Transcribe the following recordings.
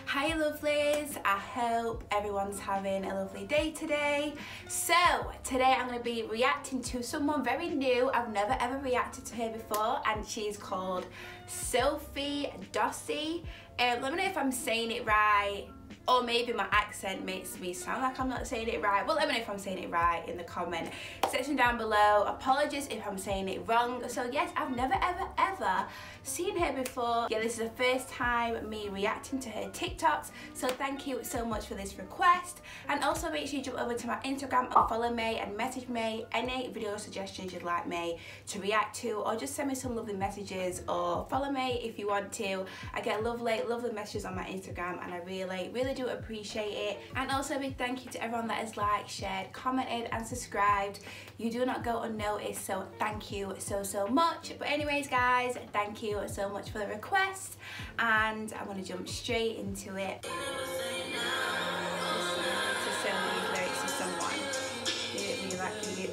Hi lovelies, I hope everyone's having a lovely day today. So today I'm going to be reacting to someone very new. I've never ever reacted to her before, and she's called Sofie Dossi. Let me know if I'm saying it right, or maybe my accent makes me sound like I'm not saying it right. Well, let me know if I'm saying it right in the comment section down below. Apologies if I'm saying it wrong. So yes, I've never ever seen her before. Yeah, this is the first time me reacting to her TikToks, so thank you so much for this request. And also make sure you jump over to my Instagram and follow me and message me any video suggestions you'd like me to react to, or just send me some lovely messages, or follow me if you want to. I get lovely messages on my Instagram, and I really do appreciate it. And also a big thank you to everyone that has liked, shared, commented and subscribed. You do not go unnoticed, so thank you so much. But anyways guys, thank you so much for the request, and I'm going to jump straight into it. Listen to so many lyrics to someone. Did it really like you?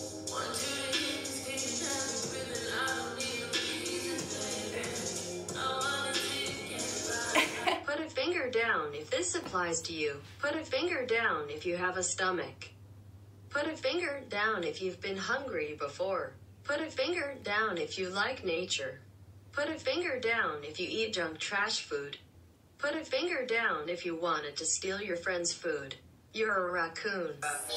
Put a finger down if this applies to you. Put a finger down if you have a stomach. Put a finger down if you've been hungry before. Put a finger down if you like nature. Put a finger down if you eat junk trash food. Put a finger down if you wanted to steal your friend's food. You're a raccoon.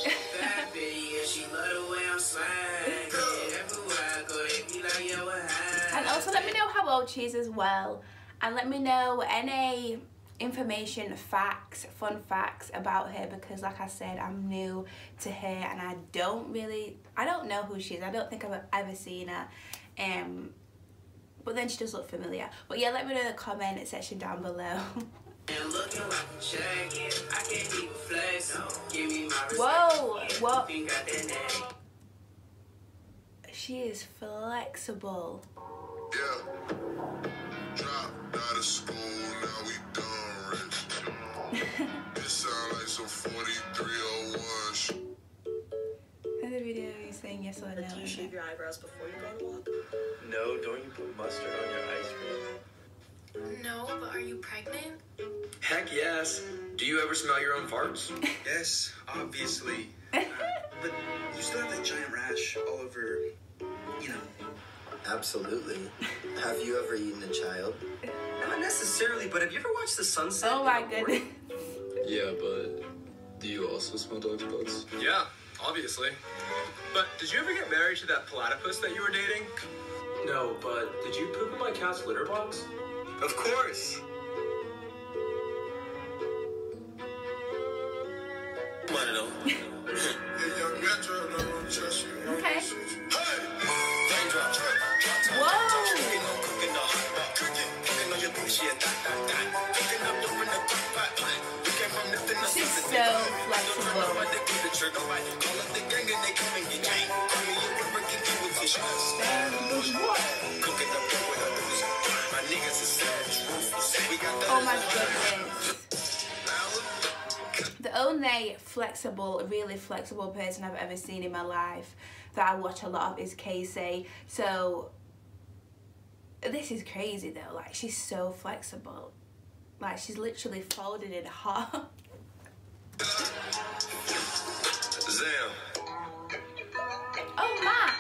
And also let me know how old she is as well. And let me know any information, facts, fun facts about her, because like I said, I'm new to her and I don't know who she is. I don't think I've ever seen her. But then she does look familiar. But yeah, let me know in the comment section down below. Whoa, what? She is flexible. Yeah. Dropped out of school, now we done rich. It sound like some 4301 shit. In the video, you saying yes or no? Do you shave your eyebrows before you go on a walk? No, don't you put mustard on your ice cream? No, but are you pregnant? Heck yes. Do you ever smell your own farts? Yes, obviously. But you still have that giant rash all over, you know. Absolutely. Have you ever eaten a child? Not necessarily, but have you ever watched the sunset? Oh my goodness. Yeah, but do you also smell dog's butts? Yeah, obviously. But did you ever get married to that platypus that you were dating? No, but did you poop in my cat's litter box? Of course. Okay. She's so flexible. Oh my goodness. The only really flexible person I've ever seen in my life that I watch a lot of is Casey. So this is crazy though, like she's so flexible. Like she's literally folded in half. Zam. Oh my!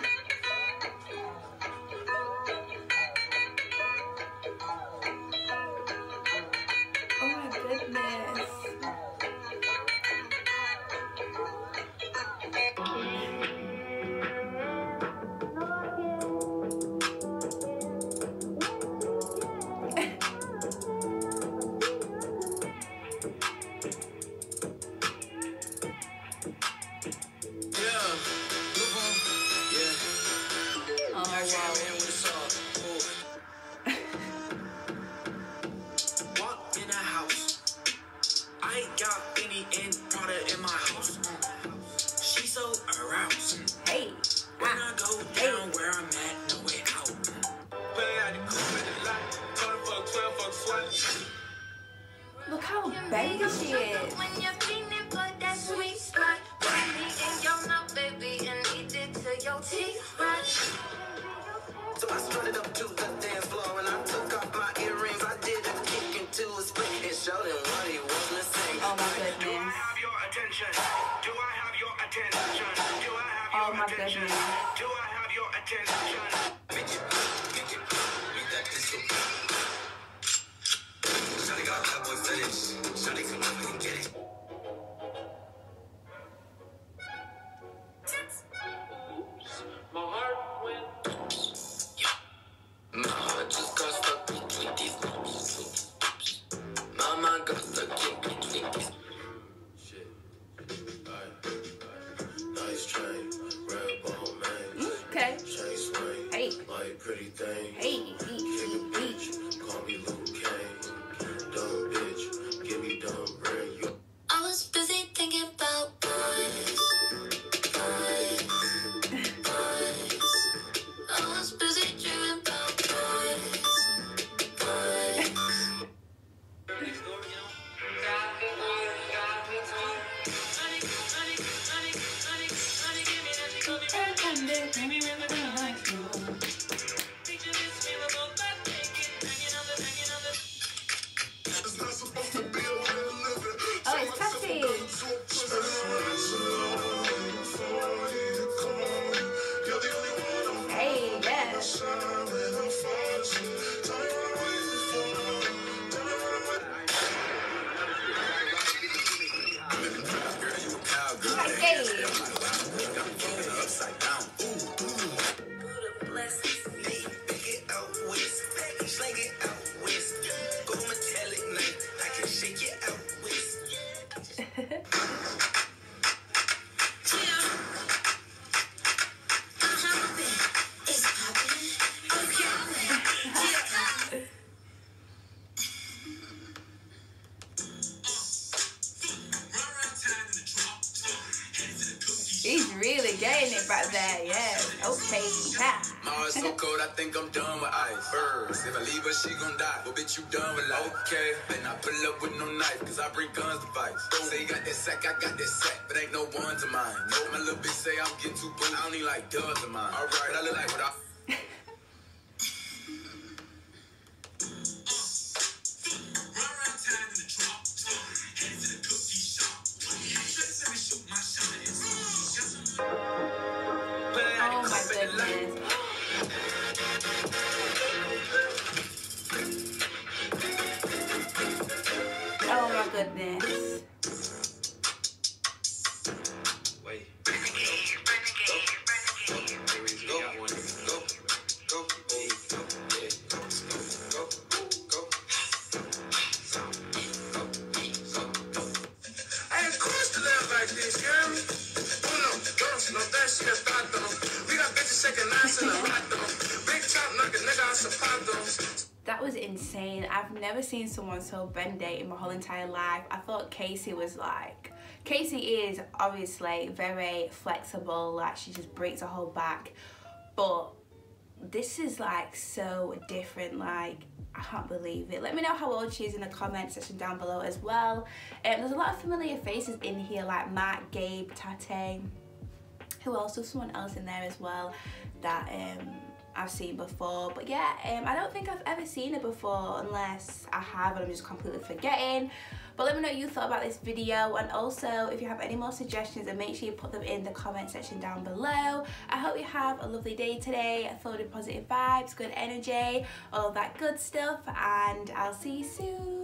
Oh my goodness. Hey. Where I'm at, no way out. Look how baby she is. So I strutted up to the dance floor and I took off my earrings. I did a kick into a split and Oh my goodness. Oh my goodness. My heart went. My heart just got stuck between these loops. My mind got stuck in between these. Shit. Nice chain, red bone man. Okay. Chain swing. Hey. Like pretty thing. Hey. Kick a bitch. Call me Luke Kane. Dumb bitch. Give me dumb brain. I was busy thinking about boys. I was busy dreaming about boys. Oh, it's Tatty. Hey, yes. Hey. He's really getting it back there, yeah. Okay, yeah. My heart's so cold, I think I'm done with ice. First, if I leave her, she gon' die. Well, bitch, you done with life. Okay, then I pull up with no knife, cause I bring guns to fight. Say you got that sack, I got that sack, but ain't no ones of mine. No, my little bitch say I'm getting too boo. I don't need like dubs of mine. Alright, but I look like what I... Oh my goodness. Oh my goodness. Wait. That was insane. I've never seen someone so bendy in my whole entire life. I thought Casey was like... Casey is obviously very flexible, like she just breaks her whole back. But this is like so different, like I can't believe it. Let me know how old she is in the comment section down below as well. There's a lot of familiar faces in here like Matt, Gabe, Tate. Who else? There's someone else in there as well that I've seen before. But yeah, I don't think I've ever seen it before, unless I have and I'm just completely forgetting. But let me know what you thought about this video, and also if you have any more suggestions, and make sure you put them in the comment section down below. I hope you have a lovely day today, filled with positive vibes, good energy, all of that good stuff, and I'll see you soon.